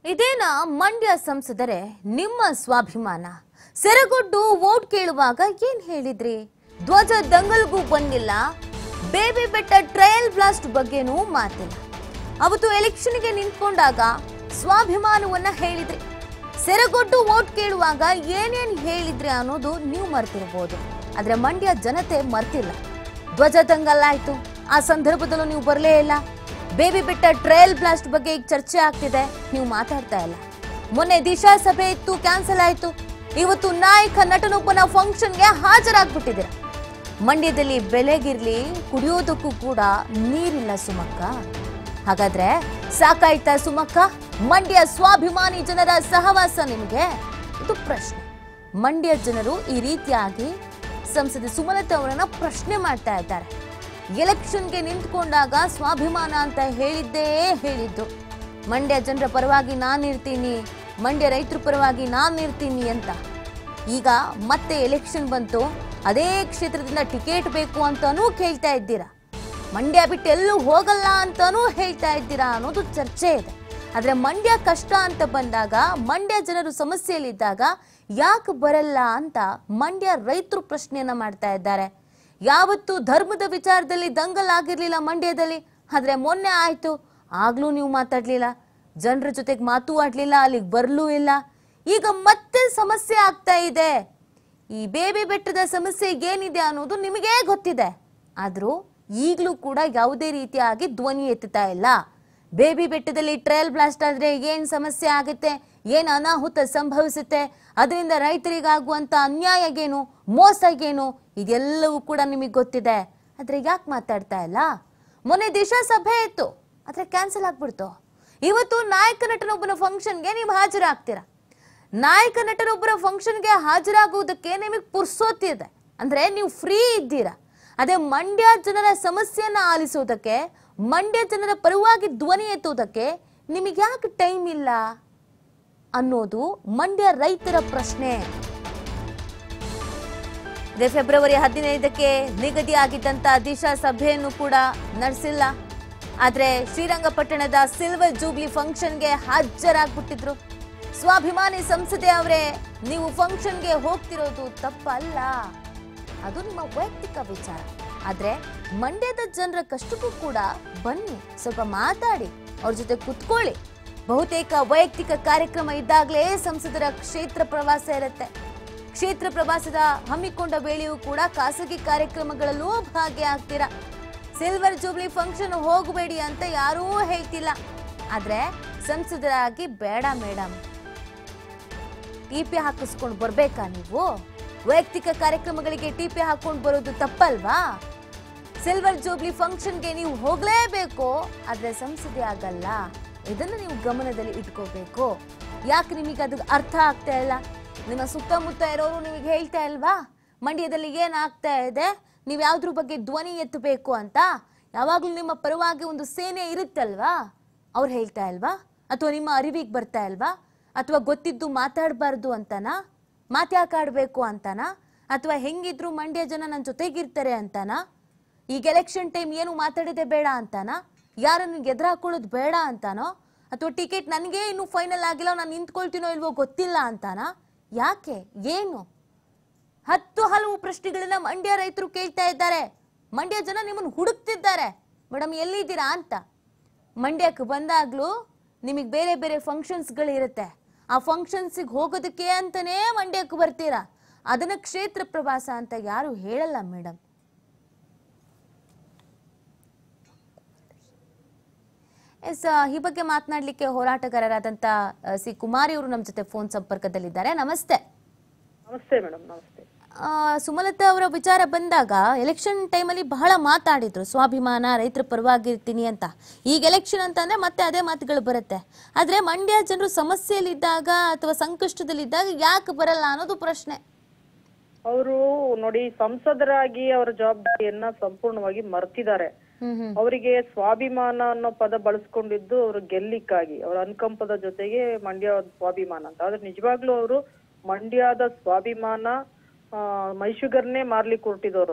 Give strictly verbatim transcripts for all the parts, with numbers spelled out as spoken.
ಇದೇನಾ ಮಂಡ್ಯ ಸಂಸದರೇ ನಿಮ್ಮ ಸ್ವಾಭಿಮಾನ? ಸೆರಗೊಡ್ಡು ವೋಟ್ ಕೇಳುವಾಗ ಏನ್ ಹೇಳಿದ್ರಿ? ಧ್ವಜ ದಂಗಲ್ಗೂ ಬಂದಿಲ್ಲ, ಬೇಬಿ ಬೆಟ್ಟ ಟ್ರಯಲ್ ಬ್ಲಾಸ್ಟ್ ಬಗ್ಗೆನೂ ಮಾತಿಲ್ಲ. ಅವತ್ತು ಎಲೆಕ್ಷನ್ಗೆ ನಿಂತ್ಕೊಂಡಾಗ ಸ್ವಾಭಿಮಾನವನ್ನ ಹೇಳಿದ್ರಿ. ಸೆರಗೊಡ್ಡು ವೋಟ್ ಕೇಳುವಾಗ ಏನೇನ್ ಹೇಳಿದ್ರಿ ಅನ್ನೋದು ನೀವು ಮರ್ತಿರಬಹುದು, ಆದ್ರೆ ಮಂಡ್ಯ ಜನತೆ ಮರ್ತಿಲ್ಲ. ಧ್ವಜ ದಂಗಲ್ ಆಯ್ತು, ಆ ಸಂದರ್ಭದಲ್ಲೂ ನೀವು ಬರಲೇ ಇಲ್ಲ. ಬೇಬಿ ಬೆಟ್ಟ ಟ್ರಯಲ್ ಬ್ಲಾಸ್ಟ್ ಬಗ್ಗೆ ಈಗ ಚರ್ಚೆ ಆಗ್ತಿದೆ, ನೀವು ಮಾತಾಡ್ತಾ ಇಲ್ಲ. ಮೊನ್ನೆ ದಿಶಾ ಸಭೆ ಇತ್ತು, ಕ್ಯಾನ್ಸಲ್ ಆಯ್ತು. ಇವತ್ತು ನಾಯಕ ನಟನೊಬ್ಬನ ಫಂಕ್ಷನ್ಗೆ ಹಾಜರಾಗ್ಬಿಟ್ಟಿದ್ದೀರ. ಮಂಡ್ಯದಲ್ಲಿ ಬೆಲೆಗಿರ್ಲಿ, ಕುಡಿಯೋದಕ್ಕೂ ಕೂಡ ನೀರಿಲ್ಲ ಸುಮಕ್ಕ. ಹಾಗಾದ್ರೆ ಸಾಕಾಯ್ತಾ ಸುಮಕ್ಕ ಮಂಡ್ಯ ಸ್ವಾಭಿಮಾನಿ ಜನರ ಸಹವಾಸ ನಿಮಗೆ? ಇದು ಪ್ರಶ್ನೆ. ಮಂಡ್ಯ ಜನರು ಈ ರೀತಿಯಾಗಿ ಸಂಸದೆ ಸುಮಲತಾ ಅವರನ್ನ ಪ್ರಶ್ನೆ ಮಾಡ್ತಾ ಇದ್ದಾರೆ. ಎಲೆಕ್ಷನ್ಗೆ ನಿಂತ್ಕೊಂಡಾಗ ಸ್ವಾಭಿಮಾನ ಅಂತ ಹೇಳಿದ್ದೇ ಹೇಳಿದ್ದು, ಮಂಡ್ಯ ಜನರ ಪರವಾಗಿ ನಾನಿರ್ತೀನಿ, ಮಂಡ್ಯ ರೈತರ ಪರವಾಗಿ ನಾನಿರ್ತೀನಿ ಅಂತ. ಈಗ ಮತ್ತೆ ಎಲೆಕ್ಷನ್ ಬಂತು, ಅದೇ ಕ್ಷೇತ್ರದಿಂದ ಟಿಕೆಟ್ ಬೇಕು ಅಂತಾನೂ ಕೇಳ್ತಾ ಇದ್ದೀರಾ, ಮಂಡ್ಯ ಬಿಟ್ಟು ಎಲ್ಲೂ ಹೋಗಲ್ಲ ಅಂತಾನೂ ಹೇಳ್ತಾ ಇದ್ದೀರಾ ಅನ್ನೋದು ಚರ್ಚೆ ಇದೆ. ಆದ್ರೆ ಮಂಡ್ಯ ಕಷ್ಟ ಅಂತ ಬಂದಾಗ, ಮಂಡ್ಯ ಜನರು ಸಮಸ್ಯೆಯಲ್ಲಿದ್ದಾಗ ಯಾಕೆ ಬರಲ್ಲ ಅಂತ ಮಂಡ್ಯ ರೈತರು ಪ್ರಶ್ನೆಯನ್ನ ಮಾಡ್ತಾ ಇದ್ದಾರೆ. ಯಾವತ್ತು ಧರ್ಮದ ವಿಚಾರದಲ್ಲಿ ದಂಗಲ್ ಆಗಿರ್ಲಿಲ್ಲ ಮಂಡ್ಯದಲ್ಲಿ, ಆದ್ರೆ ಮೊನ್ನೆ ಆಯ್ತು, ಆಗ್ಲೂ ನೀವು ಮಾತಾಡ್ಲಿಲ್ಲ, ಜನರ ಜೊತೆಗೆ ಮಾತು ಆಡ್ಲಿಲ್ಲ, ಅಲ್ಲಿಗೆ ಬರ್ಲೂ ಇಲ್ಲ. ಈಗ ಮತ್ತೆ ಸಮಸ್ಯೆ ಆಗ್ತಾ ಇದೆ. ಈ ಬೇಬಿ ಬೆಟ್ಟದ ಸಮಸ್ಯೆ ಏನಿದೆ ಅನ್ನೋದು ನಿಮಗೇ ಗೊತ್ತಿದೆ, ಆದ್ರೂ ಈಗಲೂ ಕೂಡ ಯಾವುದೇ ರೀತಿಯಾಗಿ ಧ್ವನಿ ಎತ್ತುತ್ತಾ ಇಲ್ಲ. ಬೇಬಿ ಬೆಟ್ಟದಲ್ಲಿ ಟ್ರಯಲ್ ಬ್ಲಾಸ್ಟ್ ಆದ್ರೆ ಏನ್ ಸಮಸ್ಯೆ ಆಗುತ್ತೆ, ಏನ್ ಅನಾಹುತ ಸಂಭವಿಸುತ್ತೆ, ಅದರಿಂದ ರೈತರಿಗಾಗುವಂತ ಅನ್ಯಾಯ ಏನು, ಮೋಸ ಏನು, ಇದೆಲ್ಲವೂ ಕೂಡ ನಿಮಗೆ ಗೊತ್ತಿದೆ. ಆದ್ರೆ ಯಾಕೆ ಮಾತಾಡ್ತಾ ಇಲ್ಲ? ಮೊನ್ನೆ ದಿಶಾ ಸಭೆ ಇತ್ತು, ಆದ್ರೆ ಕ್ಯಾನ್ಸಲ್ ಆಗ್ಬಿಡ್ತು. ಇವತ್ತು ನಾಯಕ ನಟನೊಬ್ಬನ ಫಂಕ್ಷನ್ಗೆ ನೀವು ಹಾಜರಾಗ್ತೀರಾ. ನಾಯಕ ನಟನೊಬ್ಬರ ಫಂಕ್ಷನ್ಗೆ ಹಾಜರಾಗುವುದಕ್ಕೆ ನಿಮಗೆ ಪುರ್ಸೋತಿದೆ, ಅಂದ್ರೆ ನೀವು ಫ್ರೀ ಇದ್ದೀರಾ. ಅದೇ ಮಂಡ್ಯ ಜನರ ಸಮಸ್ಯೆಯನ್ನ ಆಲಿಸೋದಕ್ಕೆ, ಮಂಡ್ಯ ಜನರ ಪರವಾಗಿ ಧ್ವನಿ ಎತ್ತುವುದಕ್ಕೆ ನಿಮಗೆ ಯಾಕೆ ಟೈಮ್ ಇಲ್ಲ ಅನ್ನೋದು ಮಂಡ್ಯ ರೈತರ ಪ್ರಶ್ನೆ. ಇದೇ ಫೆಬ್ರವರಿ ಹದಿನೈದಕ್ಕೆ ನಿಗದಿಯಾಗಿದ್ದಂತ ದಿಶಾ ಸಭೆಯನ್ನು ಕೂಡ ನಡೆಸಿಲ್ಲ. ಆದ್ರೆ ಶ್ರೀರಂಗಪಟ್ಟಣದ ಸಿಲ್ವರ್ ಜೂಬ್ಲಿ ಫಂಕ್ಷನ್ಗೆ ಹಾಜರಾಗ್ಬಿಟ್ಟಿದ್ರು. ಸ್ವಾಭಿಮಾನಿ ಸಂಸದೆ ಅವರೇ, ನೀವು ಫಂಕ್ಷನ್ಗೆ ಹೋಗ್ತಿರೋದು ತಪ್ಪಲ್ಲ, ಅದು ನಿಮ್ಮ ವೈಯಕ್ತಿಕ ವಿಚಾರ. ಆದ್ರೆ ಮಂಡ್ಯದ ಜನರ ಕಷ್ಟಕ್ಕೂ ಕೂಡ ಬನ್ನಿ, ಸ್ವಲ್ಪ ಮಾತಾಡಿ, ಅವ್ರ ಜೊತೆ ಕುತ್ಕೊಳ್ಳಿ. ಬಹುತೇಕ ವೈಯಕ್ತಿಕ ಕಾರ್ಯಕ್ರಮ ಇದ್ದಾಗಲೇ ಸಂಸದರ ಕ್ಷೇತ್ರ ಪ್ರವಾಸ ಇರುತ್ತೆ. ಕ್ಷೇತ್ರ ಪ್ರವಾಸದ ಹಮ್ಮಿಕೊಂಡ ವೇಳೆಯೂ ಕೂಡ ಖಾಸಗಿ ಕಾರ್ಯಕ್ರಮಗಳಲ್ಲೂ ಭಾಗಿಯಾಗ್ತೀರಾ. ಸಿಲ್ವರ್ ಜೂಬ್ಲಿ ಫಂಕ್ಷನ್ ಹೋಗಬೇಡಿ ಅಂತ ಯಾರೂ ಹೇಳ್ತಿಲ್ಲ, ಆದ್ರೆ ಸಂಸದರಾಗಿ ಬೇಡ ಮೇಡಮ್, ಟಿಪಿ ಹಾಕಿಸ್ಕೊಂಡು ಬರ್ಬೇಕಾ ನೀವು? ವೈಯಕ್ತಿಕ ಕಾರ್ಯಕ್ರಮಗಳಿಗೆ ಟಿಪಿ ಹಾಕೊಂಡು ಬರೋದು ತಪ್ಪಲ್ವಾ? ಸಿಲ್ವರ್ ಜೂಬ್ಲಿ ಫಂಕ್ಷನ್ಗೆ ನೀವು ಹೋಗ್ಲೇಬೇಕು, ಆದ್ರೆ ಸಂಸದೆ ಆಗಲ್ಲ. ಇದನ್ನು ನೀವು ಗಮನದಲ್ಲಿ ಇಟ್ಕೋಬೇಕು. ಯಾಕೆ ನಿಮಗೆ ಅದು ಅರ್ಥ ಆಗ್ತಾ ಇಲ್ಲ? ನಿಮ್ಮ ಸುತ್ತಮುತ್ತ ಇರೋರು ನಿಮಗೆ ಹೇಳ್ತಾ ಇಲ್ವಾ ಮಂಡ್ಯದಲ್ಲಿ ಏನಾಗ್ತಾ ಇದೆ, ನೀವು ಯಾವ್ದ್ರ ಬಗ್ಗೆ ಧ್ವನಿ ಎತ್ತಬೇಕು ಅಂತ? ಯಾವಾಗ್ಲೂ ನಿಮ್ಮ ಪರವಾಗಿ ಒಂದು ಸೇನೆ ಇರುತ್ತಲ್ವಾ, ಅವ್ರು ಹೇಳ್ತಾ ಇಲ್ವಾ? ಅಥವಾ ನಿಮ್ಮ ಅರಿವಿಗೆ ಬರ್ತಾ ಇಲ್ವಾ? ಅಥವಾ ಗೊತ್ತಿದ್ದು ಮಾತಾಡಬಾರ್ದು ಅಂತನಾ? ಮಾತ್ಯಾಕಾಡ್ಬೇಕು ಅಂತನಾ? ಅಥವಾ ಹೆಂಗಿದ್ರು ಮಂಡ್ಯ ಜನ ನನ್ನ ಜೊತೆಗಿರ್ತಾರೆ ಅಂತನಾ? ಈಗ ಎಲೆಕ್ಷನ್ ಟೈಮ್ ಏನು ಮಾತಾಡಿದೆ ಬೇಡ ಅಂತಾನಾ? ಯಾರನ್ನು ಎದುರಾಕೊಳ್ಳೋದು ಬೇಡ ಅಂತಾನೋ? ಅಥವಾ ಟಿಕೆಟ್ ನನಗೆ ಇನ್ನೂ ಫೈನಲ್ ಆಗಿಲ್ಲ, ನಾನು ನಿಂತ್ಕೊಳ್ತೀನೋ ಇಲ್ವೋ ಗೊತ್ತಿಲ್ಲ ಅಂತಾನಾ? ಯಾಕೆ, ಏನು? ಹತ್ತು ಹಲವು ಪ್ರಶ್ನೆಗಳನ್ನ ಮಂಡ್ಯ ರೈತರು ಕೇಳ್ತಾ ಇದ್ದಾರೆ. ಮಂಡ್ಯ ಜನ ನಿಮ್ಮನ್ನು ಹುಡುಕ್ತಿದ್ದಾರೆ, ಮೇಡಮ್ ಎಲ್ಲಿದ್ದೀರಾ ಅಂತ. ಮಂಡ್ಯಕ್ಕೆ ಬಂದಾಗ್ಲೂ ನಿಮಗೆ ಬೇರೆ ಬೇರೆ ಫಂಕ್ಷನ್ಸ್ಗಳಿರುತ್ತೆ, ಆ ಫಂಕ್ಷನ್ಸಿಗೆ ಹೋಗೋದಕ್ಕೆ ಅಂತಾನೇ ಮಂಡ್ಯಕ್ಕೆ ಬರ್ತೀರಾ. ಅದನ್ನ ಕ್ಷೇತ್ರ ಪ್ರವಾಸ ಅಂತ ಯಾರು ಹೇಳಲ್ಲ ಮೇಡಮ್. ಎಸ್, ಈ ಬಗ್ಗೆ ಮಾತನಾಡ್ಲಿಕ್ಕೆ ಹೋರಾಟಗಾರರಾದಂತ ಸಿ ಕುಮಾರಿ ಅವರು ನಮ್ಮ ಜೊತೆ ಫೋನ್ ಸಂಪರ್ಕದಲ್ಲಿದ್ದಾರೆ. ನಮಸ್ತೆ. ನಮಸ್ತೆ ಮೇಡಮ್. ನಮಸ್ತೆ. ಸುಮಲತಾ ಅವರ ವಿಚಾರ ಬಂದಾಗ ಎಲೆಕ್ಷನ್ ಟೈಮಲ್ಲಿ ಬಹಳ ಮಾತಾಡಿದ್ರು, ಸ್ವಾಭಿಮಾನ, ರೈತರ ಪರವಾಗಿರ್ತೀನಿ ಅಂತ. ಈಗ ಎಲೆಕ್ಷನ್ ಅಂತಂದ್ರೆ ಮತ್ತೆ ಅದೇ ಮಾತುಗಳು ಬರುತ್ತೆ. ಆದ್ರೆ ಮಂಡ್ಯ ಜನರು ಸಮಸ್ಯೆಯಲ್ಲಿದ್ದಾಗ ಅಥವಾ ಸಂಕಷ್ಟದಲ್ಲಿದ್ದಾಗ ಯಾಕೆ ಬರಲ್ಲ ಅನ್ನೋದು ಪ್ರಶ್ನೆ. ಅವರು ನೋಡಿ, ಸಂಸದರಾಗಿ ಅವರ ಜವಾಬ್ದಾರಿಯನ್ನ ಸಂಪೂರ್ಣವಾಗಿ ಮರ್ತಿದ್ದಾರೆ. ಅವರಿಗೆ ಸ್ವಾಭಿಮಾನ ಅನ್ನೋ ಪದ ಬಳಸ್ಕೊಂಡಿದ್ದು ಅವರು ಗೆಲ್ಲಿಕ್ಕಾಗಿ, ಅವರ ಅನುಕಂಪದ ಜೊತೆಗೆ ಮಂಡ್ಯ ಸ್ವಾಭಿಮಾನ ಅಂತ. ಆದ್ರೆ ನಿಜವಾಗ್ಲೂ ಅವರು ಮಂಡ್ಯದ ಸ್ವಾಭಿಮಾನ ಮೈಶುಗರ್ನೇ ಮಾರ್ಲಿಕ್ಕೆ ಹೊರಟಿದವರು ಅವರು.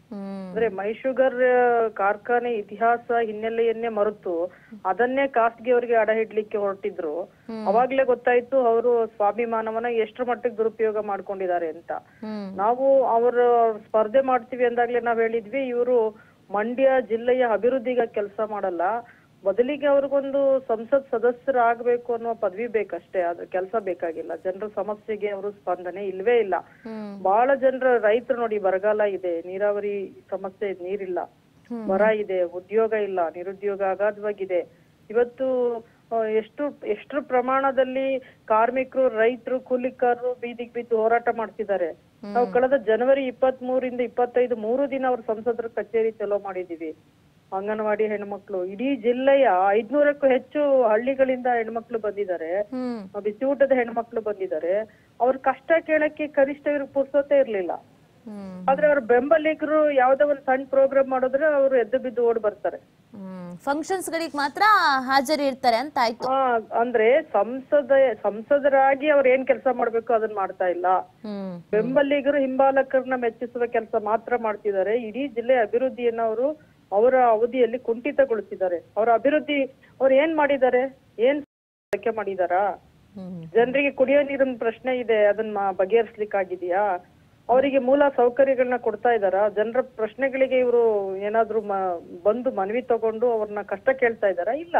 ಅಂದ್ರೆ ಮೈ ಶುಗರ್ ಕಾರ್ಖಾನೆ ಇತಿಹಾಸ ಹಿನ್ನೆಲೆಯನ್ನೇ ಮರೆತು ಅದನ್ನೇ ಖಾಸಗಿ ಅವರಿಗೆ ಅಡ ಹಿಡ್ಲಿಕ್ಕೆ ಹೊರಟಿದ್ರು. ಅವಾಗ್ಲೇ ಗೊತ್ತಾಯ್ತು ಅವರು ಸ್ವಾಭಿಮಾನವನ್ನ ಎಷ್ಟರ ಮಟ್ಟಿಗೆ ದುರುಪಯೋಗ ಮಾಡ್ಕೊಂಡಿದ್ದಾರೆ ಅಂತ. ನಾವು ಅವರು ಸ್ಪರ್ಧೆ ಮಾಡ್ತೀವಿ ಅಂದಾಗ್ಲೇ ನಾವ್ ಹೇಳಿದ್ವಿ ಇವರು ಮಂಡ್ಯ ಜಿಲ್ಲೆಯ ಅಭಿವೃದ್ಧಿಗೆ ಕೆಲಸ ಮಾಡಲ್ಲ, ಬದಲಿಗೆ ಅವ್ರಿಗೊಂದು ಸಂಸತ್ ಸದಸ್ಯರಾಗಬೇಕು ಅನ್ನುವ ಪದವಿ ಬೇಕಷ್ಟೇ, ಅದ್ರ ಕೆಲಸ ಬೇಕಾಗಿಲ್ಲ. ಜನರ ಸಮಸ್ಯೆಗೆ ಅವರು ಸ್ಪಂದನೆ ಇಲ್ವೇ ಇಲ್ಲ. ಬಹಳ ಜನರ ರೈತರು ನೋಡಿ, ಬರಗಾಲ ಇದೆ, ನೀರಾವರಿ ಸಮಸ್ಯೆ, ನೀರಿಲ್ಲ, ಬರ ಇದೆ, ಉದ್ಯೋಗ ಇಲ್ಲ, ನಿರುದ್ಯೋಗ ಅಗಾಧವಾಗಿದೆ. ಇವತ್ತು ಎಷ್ಟು ಎಷ್ಟು ಪ್ರಮಾಣದಲ್ಲಿ ಕಾರ್ಮಿಕರು, ರೈತರು, ಕೂಲಿಕಾರರು ಬೀದಿಗೆ ಬಿದ್ದು ಹೋರಾಟ ಮಾಡ್ತಿದ್ದಾರೆ. ನಾವು ಕಳೆದ ಜನವರಿ ಇಪ್ಪತ್ತ್ ಮೂರಿಂದ ಇಪ್ಪತ್ತೈದು ಮೂರು ದಿನ ಅವ್ರ ಸಂಸದರ ಕಚೇರಿ ಚಲೋ ಮಾಡಿದೀವಿ. ಅಂಗನವಾಡಿ ಹೆಣ್ಮಕ್ಳು, ಇಡೀ ಜಿಲ್ಲೆಯ ಐದ್ನೂರಕ್ಕೂ ಹೆಚ್ಚು ಹಳ್ಳಿಗಳಿಂದ ಹೆಣ್ಮಕ್ಳು ಬಂದಿದ್ದಾರೆ, ಬಿಸಿ ಊಟದ ಹೆಣ್ಮಕ್ಳು ಬಂದಿದ್ದಾರೆ. ಅವ್ರ ಕಷ್ಟ ಕೇಳಕ್ಕೆ ಕನಿಷ್ಠ ಇವ್ರಿಗೆ ಪುರ್ಸೊತೆ ಇರ್ಲಿಲ್ಲ. ಆದ್ರೆ ಅವ್ರ ಬೆಂಬಲಿಗರು ಯಾವ್ದೋ ಒಂದ್ ಸಣ್ಣ ಪ್ರೋಗ್ರಾಮ್ ಮಾಡಿದ್ರೆ ಅವ್ರು ಎದ್ದು ಬಿದ್ದು ಓಡ್ ಬರ್ತಾರೆ. ಫಂಕ್ಷನ್ಸ್ ಗಳಿಗೆ ಮಾತ್ರ ಹಾಜರಿ ಇರ್ತಾರೆ ಅಂತ ಆಯ್ತು. ಅಂದ್ರೆ ಸಂಸದ ಸಂಸದರಾಗಿ ಅವ್ರ ಏನ್ ಕೆಲಸ ಮಾಡ್ಬೇಕು ಅದನ್ನ ಮಾಡ್ತಾ ಇಲ್ಲ. ಬೆಂಬಲಿಗರು ಹಿಂಬಾಲಕರನ್ನ ಮೆಚ್ಚಿಸುವ ಕೆಲಸ ಮಾತ್ರ ಮಾಡ್ತಿದ್ದಾರೆ. ಇಡೀ ಜಿಲ್ಲೆ ಅಭಿವೃದ್ಧಿಯನ್ನ ಅವರು ಅವರ ಅವಧಿಯಲ್ಲಿ ಕುಂಠಿತಗೊಳಿಸಿದ್ದಾರೆ. ಅವರ ಅಭಿವೃದ್ಧಿ ಅವ್ರು ಏನ್ ಮಾಡಿದ್ದಾರೆ, ಏನ್ ಬಳಕೆ ಮಾಡಿದಾರಾ? ಜನರಿಗೆ ಕುಡಿಯೋ ನೀರಿನ ಪ್ರಶ್ನೆ ಇದೆ, ಅದನ್ನ ಬಗೆಹರಿಸ್ಲಿಕ್ಕಾಗಿದೆಯಾ? ಅವರಿಗೆ ಮೂಲ ಸೌಕರ್ಯಗಳನ್ನ ಕೊಡ್ತಾ ಇದಾರಾ? ಜನರ ಪ್ರಶ್ನೆಗಳಿಗೆ ಇವರು ಏನಾದ್ರು ಬಂದು ಮನವಿ ತಗೊಂಡು ಅವ್ರನ್ನ ಕಷ್ಟ ಕೇಳ್ತಾ ಇದಾರಾ? ಇಲ್ಲ.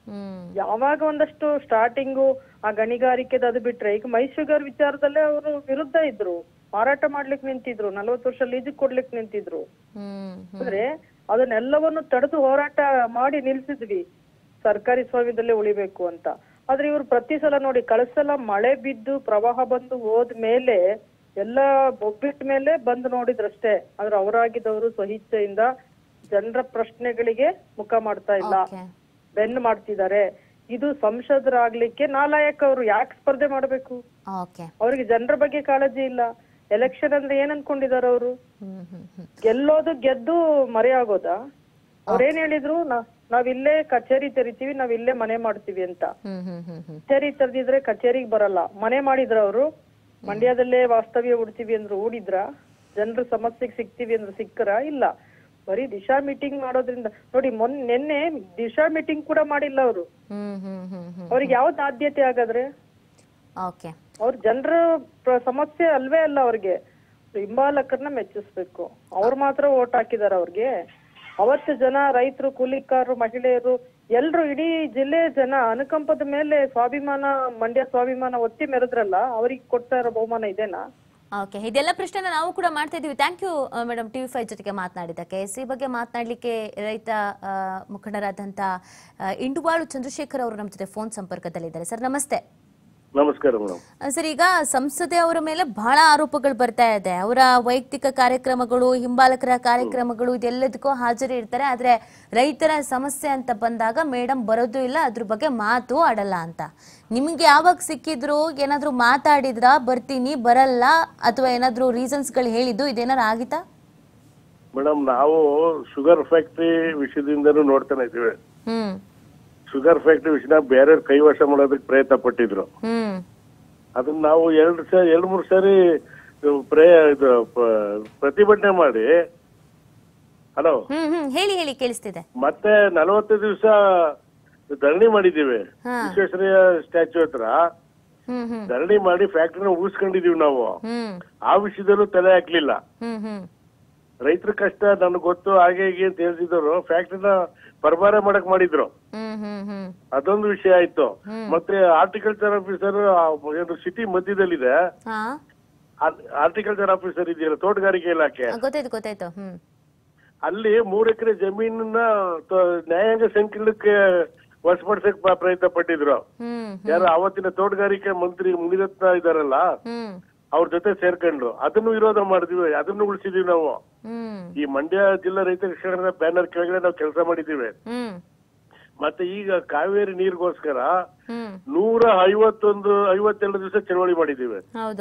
ಯಾವಾಗ ಒಂದಷ್ಟು ಸ್ಟಾರ್ಟಿಂಗು ಆ ಗಣಿಗಾರಿಕೆದ ಅದು ಬಿಟ್ರೆ, ಈಗ ಮೈ ಶುಗರ್ ವಿಚಾರದಲ್ಲೇ ಅವರು ವಿರುದ್ಧ ಇದ್ರು, ಮಾರಾಟ ಮಾಡ್ಲಿಕ್ ನಿಂತಿದ್ರು, ನಲ್ವತ್ತು ವರ್ಷ ಲೀಜಿಗೆ ಕೊಡ್ಲಿಕ್ ನಿಂತಿದ್ರು. ಅಂದ್ರೆ ಅದನ್ನೆಲ್ಲವನ್ನು ತಡೆದು ಹೋರಾಟ ಮಾಡಿ ನಿಲ್ಸಿದ್ವಿ, ಸರ್ಕಾರಿ ಸ್ವಾಮ್ಯದಲ್ಲೇ ಉಳಿಬೇಕು ಅಂತ. ಆದ್ರೆ ಇವ್ರು ಪ್ರತಿ ಸಲ ನೋಡಿ, ಕಳೆಸಲ ಮಳೆ ಬಿದ್ದು ಪ್ರವಾಹ ಬಂದು ಹೋದ್ಮೇಲೆ ಎಲ್ಲ ಒಬ್ಬಿಟ್ಟ ಮೇಲೆ ಬಂದು ನೋಡಿದ್ರಷ್ಟೇ. ಆದ್ರೆ ಅವರಾಗಿದ್ದವರು ಸ್ವಇಚ್ಛೆಯಿಂದ ಜನರ ಪ್ರಶ್ನೆಗಳಿಗೆ ಮುಖ ಮಾಡ್ತಾ ಇಲ್ಲ, ಬೆನ್ನು ಮಾಡ್ತಿದ್ದಾರೆ. ಇದು ಸಂಸದರಾಗ್ಲಿಕ್ಕೆ ನಾಲಾಯಕ. ಅವರು ಯಾಕೆ ಸ್ಪರ್ಧೆ ಮಾಡ್ಬೇಕು? ಅವ್ರಿಗೆ ಜನರ ಬಗ್ಗೆ ಕಾಳಜಿ ಇಲ್ಲ. ಎಲೆಕ್ಷನ್ ಅಂದ್ರೆ ಏನ್ ಅನ್ಕೊಂಡಿದಾರ ಅವರು? ಗೆಲ್ಲೋದು ಗೆದ್ದು ಮರೆಯಾಗೋದಾ? ಅವ್ರೇನ್ ಹೇಳಿದ್ರು, ನಾವಿಲ್ಲೇ ಕಚೇರಿ ತೆರಿತೀವಿ, ನಾವಿಲ್ಲೇ ಮನೆ ಮಾಡ್ತೀವಿ ಅಂತ. ಕಚೇರಿ ತೆರೆದಿದ್ರೆ ಕಚೇರಿಗೆ ಬರಲ್ಲ, ಮನೆ ಮಾಡಿದ್ರ ಅವರು? ಮಂಡ್ಯದಲ್ಲೇ ವಾಸ್ತವ್ಯ ಉಡ್ತೀವಿ ಅಂದ್ರು ಊಡಿದ್ರ? ಜನರ ಸಮಸ್ಯೆಗೆ ಸಿಗ್ತೀವಿ ಅಂದ್ರೆ ಸಿಕ್ಕರ? ಇಲ್ಲ. ಬರೀ ದಿಶಾ ಮೀಟಿಂಗ್ ಮಾಡೋದ್ರಿಂದ ನೋಡಿ, ಮೊನ್ನೆ ನಿನ್ನೆ ದಿಶಾ ಮೀಟಿಂಗ್ ಕೂಡ ಮಾಡಿಲ್ಲ ಅವರು. ಅವ್ರಿಗೆ ಯಾವ್ದು ಆದ್ಯತೆ ಆಗಾದ್ರೆ? ಅವ್ರ ಜನರ ಸಮಸ್ಯೆ ಅಲ್ವೇ ಅಲ್ಲ. ಅವ್ರಿಗೆ ಹಿಂಬಾಲಕರನ್ನ ಮೆಚ್ಚಿಸ್ಬೇಕು. ಅವ್ರು ಮಾತ್ರ ಓಟ್ ಹಾಕಿದಾರ ಅವ್ರಿಗೆ? ಅವತ್ತು ಜನ ರೈತರು, ಕೂಲಿಕಾರರು, ಮಹಿಳೆಯರು ಎಲ್ರು, ಇಡೀ ಜಿಲ್ಲೆಯ ಜನ ಅನುಕಂಪದ ಮೇಲೆ ಸ್ವಾಭಿಮಾನ, ಮಂಡ್ಯ ಸ್ವಾಭಿಮಾನ ಒತ್ತಿ ಮೆರೆದ್ರಲ್ಲ, ಅವ್ರಿಗೆ ಕೊಡ್ತಾ ಇರೋ ಬಹುಮಾನ ಇದೇನಾ? ಓಕೆ, ಇದೆಲ್ಲ ಪ್ರಶ್ನೆನ ನಾವು ಕೂಡ ಮಾಡ್ತಾ ಇದೀವಿ. Thank you madam, TV five ಜೊತೆಗೆ ಮಾತನಾಡಿದ್ದಕ್ಕೆ. ಈ ಬಗ್ಗೆ ಮಾತನಾಡ್ಲಿಕ್ಕೆ ರೈತ ಮುಖಂಡರಾದಂತ ಇಂಡುವಾಳು ಚಂದ್ರಶೇಖರ್ ಅವರು ನಮ್ಮ ಜೊತೆ ಫೋನ್ ಸಂಪರ್ಕದಲ್ಲಿದ್ದಾರೆ. ಸರ್ ನಮಸ್ತೆ. ನಮಸ್ಕಾರ ಮೇಡಮ್. ಸರ್, ಈಗ ಸಂಸದೆ ಅವರ ಮೇಲೆ ಬಹಳ ಆರೋಪಗಳು ಬರ್ತಾ ಇದೆ. ಅವರ ವೈಯಕ್ತಿಕ ಕಾರ್ಯಕ್ರಮಗಳು, ಹಿಂಬಾಲಕರ ಕಾರ್ಯಕ್ರಮಗಳು, ಇದೆಲ್ಲದಕ್ಕೂ ಹಾಜರಿ ಇರ್ತಾರೆ. ಆದ್ರೆ ರೈತರ ಸಮಸ್ಯೆ ಅಂತ ಬಂದಾಗ ಮೇಡಮ್ ಬರೋದು ಇಲ್ಲ, ಅದ್ರ ಬಗ್ಗೆ ಮಾತು ಆಡಲ್ಲ ಅಂತ. ನಿಮ್ಗೆ ಯಾವಾಗ ಸಿಕ್ಕಿದ್ರು ಏನಾದ್ರು ಮಾತಾಡಿದ್ರ ಬರ್ತೀನಿ ಬರಲ್ಲ ಅಥವಾ ಏನಾದ್ರು ರೀಸನ್ಸ್ ಗಳು ಹೇಳಿದ್ದು ಇದೇನಾರು ಆಗಿತ್ತಾ? ಮೇಡಮ್, ನಾವು ಶುಗರ್ ಫ್ಯಾಕ್ಟ್ರಿ ವಿಷಯದಿಂದನೂ ನೋಡ್ತಾನೆ ಇದ್ದೀವಿ. ಹ್ಮ್ ಶುಗರ್ ಫ್ಯಾಕ್ಟ್ರಿ ವಿಷಯನ ಬೇರೆ ಕೈವಶ ಮಾಡೋದಕ್ಕೆ ಪ್ರಯತ್ನ ಪಟ್ಟಿದ್ರು. ಅದನ್ನ ನಾವು ಎರಡು ಸಾರಿ ಎರಡು ಮೂರು ಸಾರಿ ಪ್ರಯ ಇದು ಪ್ರತಿಭಟನೆ ಮಾಡಿ, ಹಲೋ ಹೇಳಿ ಹೇಳಿ ಕೇಳಿಸ್ತಿದೆ, ಮತ್ತೆ ನಲವತ್ತು ದಿವಸ ಧರಣಿ ಮಾಡಿದೀವಿ. ವಿಶ್ವೇಶ್ವರಯ್ಯ ಸ್ಟ್ಯಾಚ್ಯೂ ಹತ್ರ ಧರಣಿ ಮಾಡಿ ಫ್ಯಾಕ್ಟ್ರಿನ ಉಳಿಸ್ಕೊಂಡಿದೀವಿ ನಾವು. ಆ ವಿಷಯದಲ್ಲೂ ತಲೆ ಹಾಕ್ಲಿಲ್ಲ. ರೈತರ ಕಷ್ಟ ನನಗೆ ಗೊತ್ತು, ಹಾಗೆ ಹೀಗೆ ಅಂತ ಹೇಳ್ತಿದ್ರು. ಫ್ಯಾಕ್ಟ್ರಿನ ಪರಭಾರ ಮಾಡಕ್ ಮಾಡಿದ್ರು. ಅದೊಂದು ವಿಷಯ ಆಯ್ತು. ಮತ್ತೆ ಹಾರ್ಟಿಕಲ್ಚರ್ ಆಫೀಸರ್ ಏನು ಸಿಟಿ ಮಧ್ಯದಲ್ಲಿದೆ, ಹಾರ್ಟಿಕಲ್ಚರ್ ಆಫೀಸರ್ ಇದೆಯಲ್ಲ, ತೋಟಗಾರಿಕೆ ಇಲಾಖೆ, ಅಲ್ಲಿ ಮೂರ್ ಎಕರೆ ಜಮೀನನ್ನ ನ್ಯಾಯಾಂಗ ಸಂಕೀರ್ಣಕ್ಕೆ ವಶಪಡಿಸಕ್ ಪ್ರಯತ್ನ ಪಟ್ಟಿದ್ರು. ಯಾರು ಅವತ್ತಿನ ತೋಟಗಾರಿಕೆ ಮಂತ್ರಿ ಮುನಿರತ್ನ ಇದಾರಲ್ಲ, ಅವ್ರ ಜೊತೆ ಸೇರ್ಕೊಂಡು ಅದನ್ನು ವಿರೋಧ ಮಾಡಿದೀವಿ, ಅದನ್ನು ಉಳಿಸಿದೀವಿ ನಾವು. ಈ ಮಂಡ್ಯ ಜಿಲ್ಲಾ ರೈತ ಕೃಷಿಕರ ಬ್ಯಾನರ್ ಕೆಳಗಡೆ ನಾವು ಕೆಲಸ ಮಾಡಿದೀವಿ. ಮತ್ತೆ ಈಗ ಕಾವೇರಿ ನೀರಿಗೋಸ್ಕರ ನೂರ ಐವತ್ತೊಂದು ಐವತ್ತೆರಡು ದಿವಸ ಚಳವಳಿ ಮಾಡಿದೀವಿ.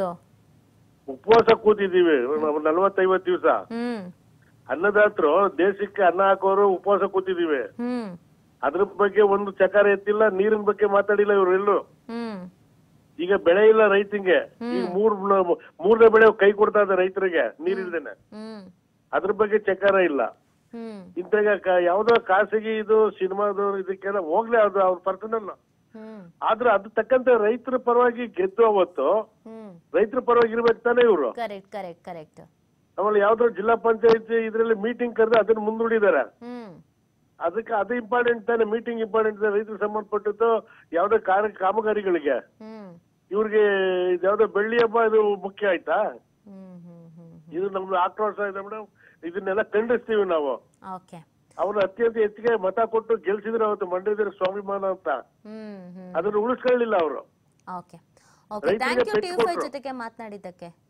ಉಪವಾಸ ಕೂತಿದೀವಿ ನಲ್ವತ್ತೈವತ್ತು ದಿವಸ. ಅನ್ನದಾತರು, ದೇಶಕ್ಕೆ ಅನ್ನ ಹಾಕೋರು ಉಪವಾಸ ಕೂತಿದೀವಿ. ಅದ್ರ ಬಗ್ಗೆ ಒಂದು ಚಕಾರ ಎತ್ತಿಲ್ಲ, ನೀರಿನ ಬಗ್ಗೆ ಮಾತಾಡಿಲ್ಲ ಇವರೆಲ್ಲೂ. ಈಗ ಬೆಳೆ ಇಲ್ಲ ರೈತಂಗೆ. ಈಗ ಮೂರ್ ಮೂರನೇ ಬೆಳೆ ಕೈ ಕೊಡ್ತಾ ಇದೆ ರೈತರಿಗೆ ನೀರಿಲ್ದೇನೆ. ಅದ್ರ ಬಗ್ಗೆ ಚಕಾರ ಇಲ್ಲ. ಹ್ಮ್ ಇಂತಾಗ ಕ- ಯಾವ್ದೋ ಖಾಸಗಿ ಇದು ಸಿನಿಮಾದವ್ರು ಇದಕ್ಕೆಲ್ಲ ಹೋಗ್ಲಿ, ಅದು ಅವ್ರ ಪರ್ಸನಲ್. ಹ್ಮ್ ಆದ್ರೆ ಅದ್ ತಕ್ಕಂತೆ ರೈತರ ಪರವಾಗಿ ಗೆದ್ದು ಅವತ್ತು ಹ್ಮ್ ರೈತರ ಪರವಾಗಿ ಇರ್ಬೇಕು ತಾನೇ ಇವ್ರು. Correct correct correct. ಆಮೇಲೆ ಯಾವ್ದೋ ಜಿಲ್ಲಾ ಪಂಚಾಯತ್ ಇದ್ರಲ್ಲಿ ಮೀಟಿಂಗ್ ಕರೆದು ಅದನ್ನ ಮುಂದೂಡಿದಾರೆ. ಹ್ಮ್ ಅದಕ್ಕೆ ಅದು ಇಂಪಾರ್ಟೆಂಟ್ ತಾನೆ, ಮೀಟಿಂಗ್ ಇಂಪಾರ್ಟೆಂಟ್ ರೈತರಿಗೆ ಸಂಬಂಧಪಟ್ಟದ್ದು ಯಾವ್ದೋ ಕಾರ್ಯ ಕಾಮಗಾರಿಗಳಿಗೆ. ಹ್ಮ್ ಇವ್ರಿಗೆ ಯಾವ್ದೋ ಬೆಳ್ಳಿ ಹಬ್ಬ ಇದು ಮುಖ್ಯ ಆಯ್ತಾ? ಹ್ಮ್ ಹ್ಮ್ ಹ್ಮ್ ಇದು ನಮ್ದು ಆಕ್ರೋಶ ಇದೆ ಮೇಡಮ್. ಇದನ್ನೆಲ್ಲ ಖಂಡಿಸ್ತೀವಿ ನಾವು. ಓಕೆ. ಅವ್ರು ಅತ್ಯಂತ ಹೆಚ್ಚಿಗೆ ಮತ ಕೊಟ್ಟು ಗೆಲ್ಸಿದ್ರು ಅವತ್ತು ಮಂಡ್ಯದ ಸ್ವಾಭಿಮಾನ ಅಂತ. ಹ್ಮ್ ಹ್ಮ್ ಅದನ್ನ ಉಳಿಸ್ಕೊಳ್ಳಿಲ್ಲ ಅವರು. Okay okay thank you TV five ಜೊತೆಗೆ ಮಾತನಾಡಿದ್ದಕ್ಕೆ.